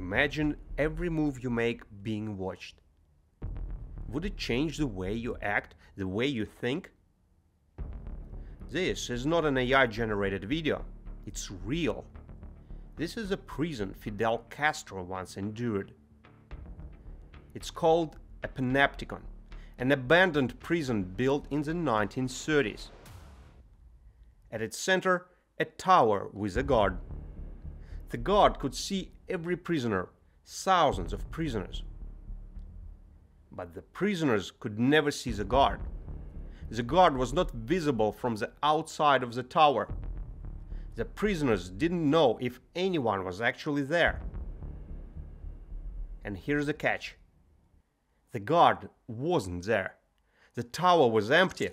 Imagine every move you make being watched. Would it change the way you act, the way you think? This is not an AI-generated video. It's real. This is a prison Fidel Castro once endured. It's called a Panopticon, an abandoned prison built in the 1930s. At its center, a tower with a guard. The guard could see every prisoner, thousands of prisoners. But the prisoners could never see the guard. The guard was not visible from the outside of the tower. The prisoners didn't know if anyone was actually there. And here's the catch. The guard wasn't there. The tower was empty.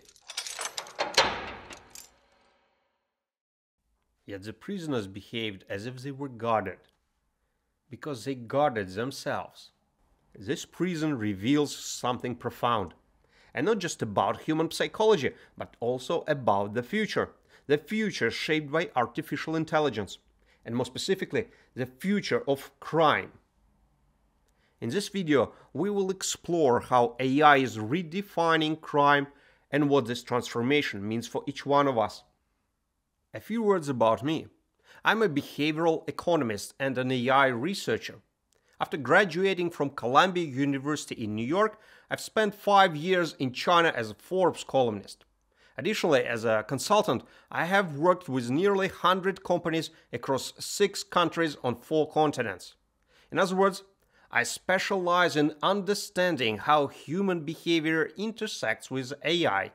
Yet the prisoners behaved as if they were guarded, because they guarded themselves. This prison reveals something profound, and not just about human psychology, but also about the future shaped by artificial intelligence, and more specifically, the future of crime. In this video, we will explore how AI is redefining crime and what this transformation means for each one of us. A few words about me. I'm a behavioral economist and an AI researcher. After graduating from Columbia University in New York, I've spent 5 years in China as a Forbes columnist. Additionally, as a consultant, I have worked with nearly 100 companies across 6 countries on 4 continents. In other words, I specialize in understanding how human behavior intersects with AI.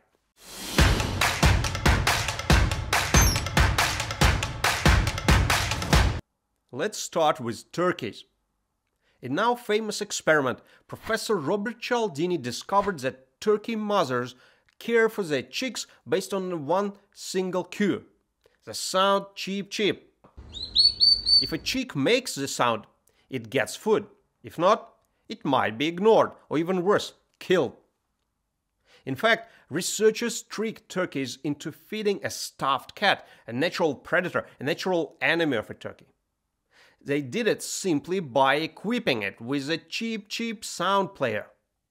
Let's start with turkeys. In now famous experiment, Professor Robert Cialdini discovered that turkey mothers care for their chicks based on one single cue: the sound cheep cheep. If a chick makes the sound, it gets food. If not, it might be ignored, or even worse, killed. In fact, researchers tricked turkeys into feeding a stuffed cat, a natural predator, a natural enemy of a turkey. They did it simply by equipping it with a cheap sound player.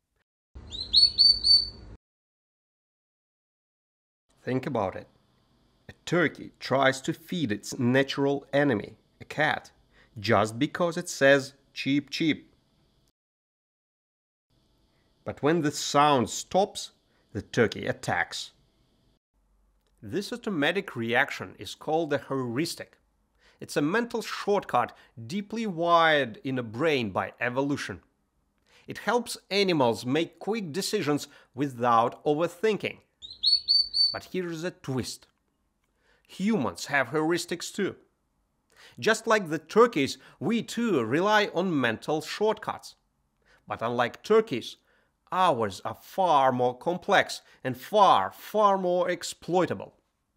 Think about it. A turkey tries to feed its natural enemy, a cat, just because it says cheep cheep. But when the sound stops, the turkey attacks. This automatic reaction is called a heuristic. It's a mental shortcut deeply wired in a brain by evolution. It helps animals make quick decisions without overthinking. But here's a twist. Humans have heuristics too. Just like the turkeys, we too rely on mental shortcuts. But unlike turkeys, ours are far more complex and far more exploitable.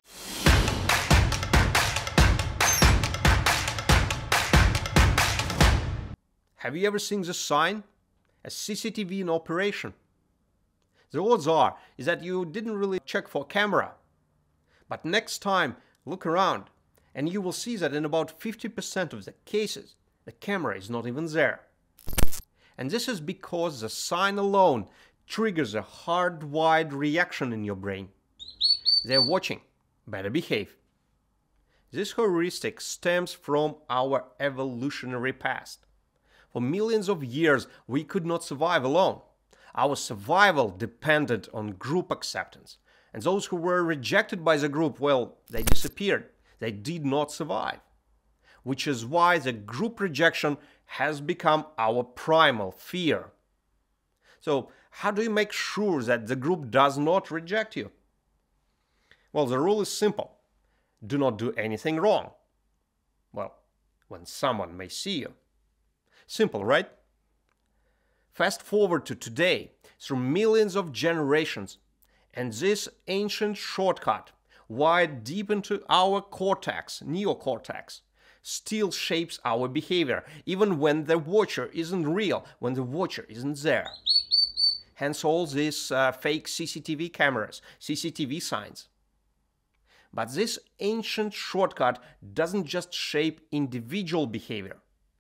Have you ever seen the sign? A CCTV in operation. The odds are that you didn't really check for camera. But next time, look around, and you will see that in about 50% of the cases, the camera is not even there. And this is because the sign alone triggers a hardwired reaction in your brain. They're watching. Better behave. This heuristic stems from our evolutionary past. For millions of years, we could not survive alone. Our survival depended on group acceptance. And those who were rejected by the group, well, they disappeared. They did not survive. Which is why the group rejection has become our primal fear. So, how do you make sure that the group does not reject you? Well, the rule is simple. Do not do anything wrong. Well, when someone may see you. Simple, right? Fast forward to today, through millions of generations, and this ancient shortcut, wired deep into our cortex, neocortex, still shapes our behavior, even when the watcher isn't real, when the watcher isn't there. Hence all these fake CCTV cameras, CCTV signs. But this ancient shortcut doesn't just shape individual behavior.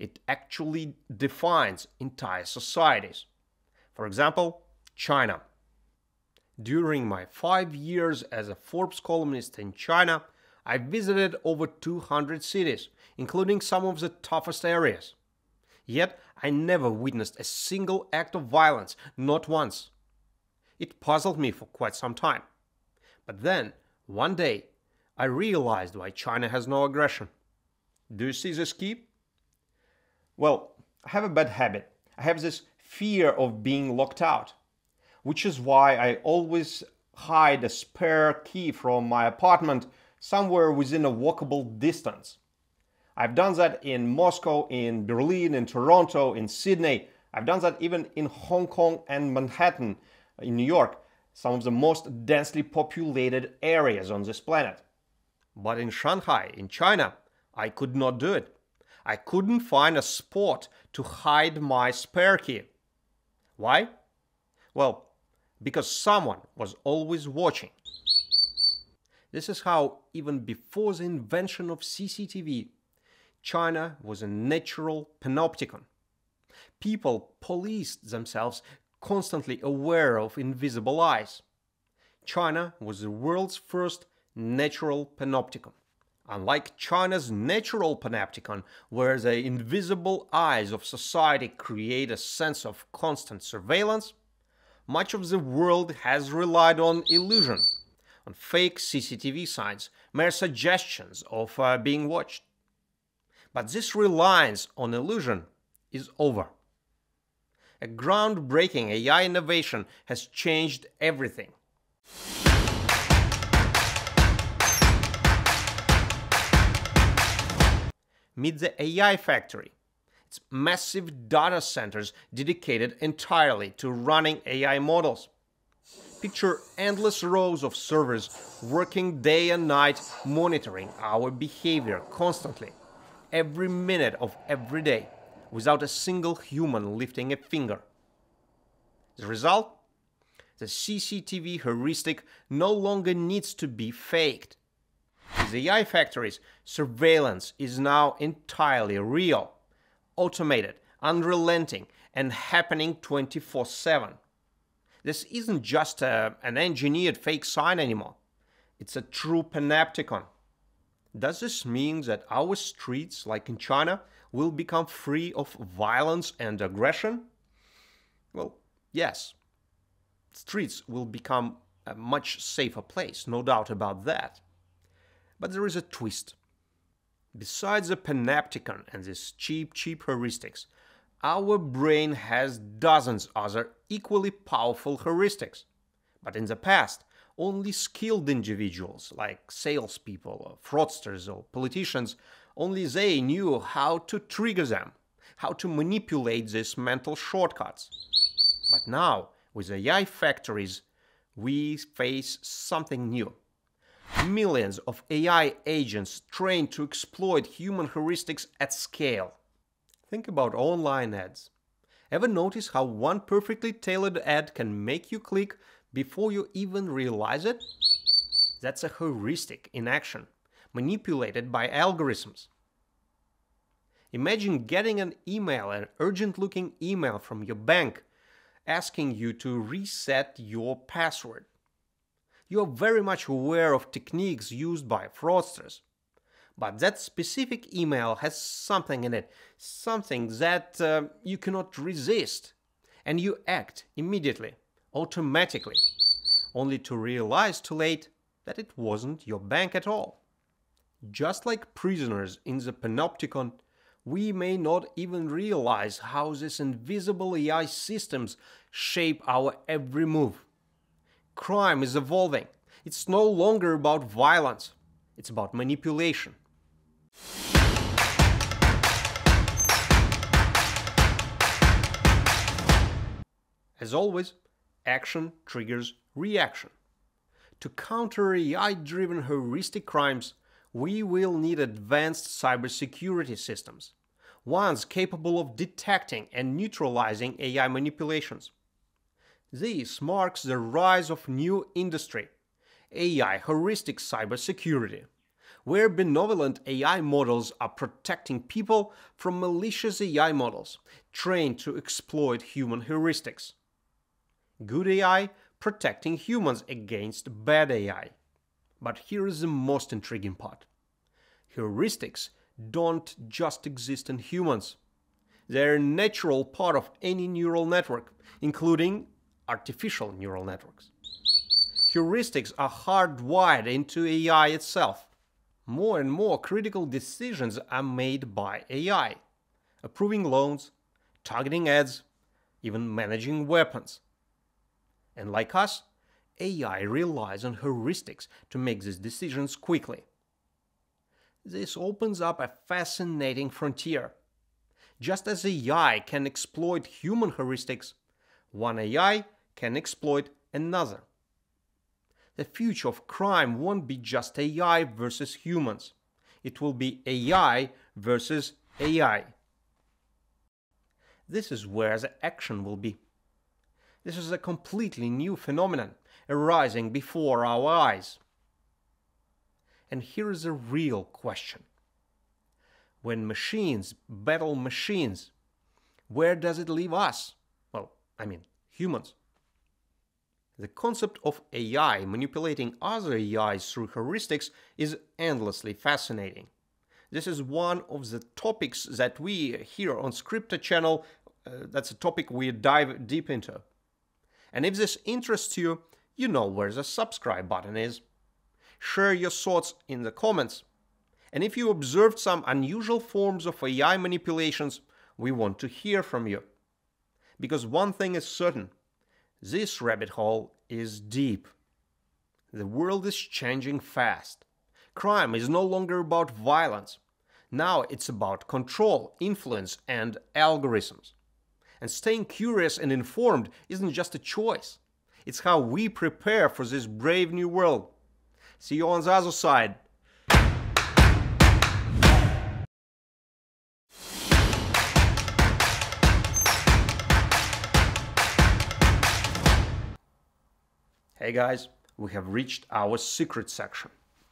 it actually defines entire societies. For example, China. During my 5 years as a Forbes columnist in China, I visited over 200 cities, including some of the toughest areas. Yet, I never witnessed a single act of violence, not once. It puzzled me for quite some time. But then, one day, I realized why China has no aggression. Do you see this key? Well, I have a bad habit. I have this fear of being locked out, which is why I always hide a spare key from my apartment somewhere within a walkable distance. I've done that in Moscow, in Berlin, in Toronto, in Sydney. I've done that even in Hong Kong and Manhattan, in New York, some of the most densely populated areas on this planet. But in Shanghai, in China, I could not do it. I couldn't find a spot to hide my spare key. Why? Well, because someone was always watching. This is how, even before the invention of CCTV, China was a natural panopticon. People policed themselves, constantly aware of invisible eyes. China was the world's first natural panopticon. Unlike China's natural panopticon, where the invisible eyes of society create a sense of constant surveillance, much of the world has relied on illusion, on fake CCTV signs, mere suggestions of being watched. But this reliance on illusion is over. A groundbreaking AI innovation has changed everything. Meet the AI factory. It's massive data centers dedicated entirely to running AI models. Picture endless rows of servers working day and night, monitoring our behavior constantly, every minute of every day, without a single human lifting a finger. The result? The CCTV heuristic no longer needs to be faked. With AI factories, surveillance is now entirely real, automated, unrelenting, and happening 24/7. This isn't just an engineered fake sign anymore. It's a true panopticon. Does this mean that our streets, like in China, will become free of violence and aggression? Well, yes. Streets will become a much safer place, no doubt about that. But there is a twist. Besides the panopticon and these cheap heuristics, our brain has dozens other equally powerful heuristics. But in the past, only skilled individuals, like salespeople, or fraudsters, or politicians, only they knew how to trigger them, how to manipulate these mental shortcuts. But now, with AI factories, we face something new. Millions of AI agents trained to exploit human heuristics at scale. Think about online ads. Ever notice how one perfectly tailored ad can make you click before you even realize it? That's a heuristic in action, manipulated by algorithms. Imagine getting an urgent-looking email from your bank asking you to reset your password. You are very much aware of techniques used by fraudsters. But that specific email has something in it, something that you cannot resist. And you act immediately, automatically, only to realize too late that it wasn't your bank at all. Just like prisoners in the panopticon, we may not even realize how these invisible AI systems shape our every move. Crime is evolving. It's no longer about violence. It's about manipulation. As always, action triggers reaction. To counter AI-driven heuristic crimes, we will need advanced cybersecurity systems, ones capable of detecting and neutralizing AI manipulations. This marks the rise of new industry, AI heuristic cybersecurity, where benevolent AI models are protecting people from malicious AI models trained to exploit human heuristics. Good AI protecting humans against bad AI. But here is the most intriguing part. Heuristics don't just exist in humans. They're a natural part of any neural network, including artificial neural networks. Heuristics are hardwired into AI itself. More and more critical decisions are made by AI, approving loans, targeting ads, even managing weapons. And like us, AI relies on heuristics to make these decisions quickly. This opens up a fascinating frontier. Just as AI can exploit human heuristics, one AI can exploit another. The future of crime won't be just AI versus humans. It will be AI versus AI. This is where the action will be. This is a completely new phenomenon arising before our eyes. And here is a real question. When machines battle machines, where does it leave us? Well, I mean, humans. The concept of AI manipulating other AIs through heuristics is endlessly fascinating. This is one of the topics that we here on Scripted channel, that's a topic we dive deep into. And if this interests you, you know where the subscribe button is. Share your thoughts in the comments. And if you observed some unusual forms of AI manipulations, we want to hear from you. Because one thing is certain, this rabbit hole is deep. The world is changing fast. Crime is no longer about violence. Now it's about control, influence, and algorithms. And staying curious and informed isn't just a choice. It's how we prepare for this brave new world. See you on the other side. Hey guys, we have reached our secret section.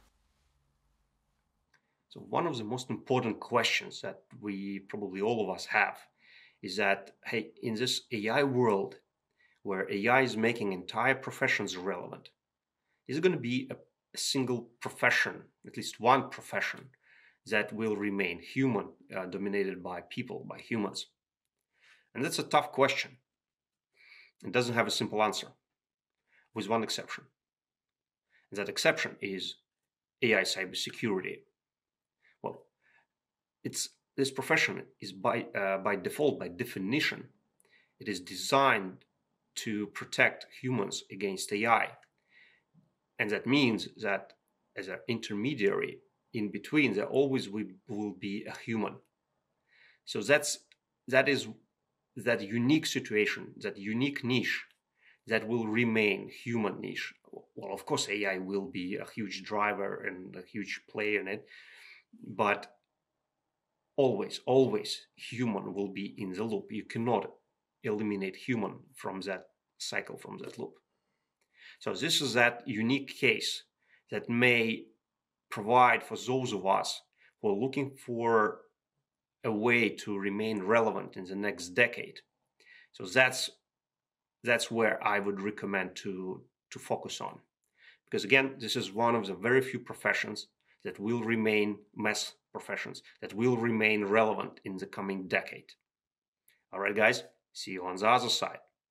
So one of the most important questions that we probably all of us have is that, hey, in this AI world where AI is making entire professions relevant, is it going to be a single profession, at least one profession, that will remain human, dominated by people, by humans? And that's a tough question. It doesn't have a simple answer, with one exception. And that exception is AI cybersecurity. Well, this profession is by default, by definition, it is designed to protect humans against AI. And that means that as an intermediary in between, there always will be a human. So that is that unique situation, that unique niche that will remain human niche. Well, of course, AI will be a huge driver and a huge player in it, but always human will be in the loop. You cannot eliminate human from that cycle, from that loop. So this is that unique case that may provide for those of us who are looking for a way to remain relevant in the next decade. So that's where I would recommend to focus on. Because again, this is one of the very few professions that will remain mass professions, that will remain relevant in the coming decade. All right, guys, see you on the other side.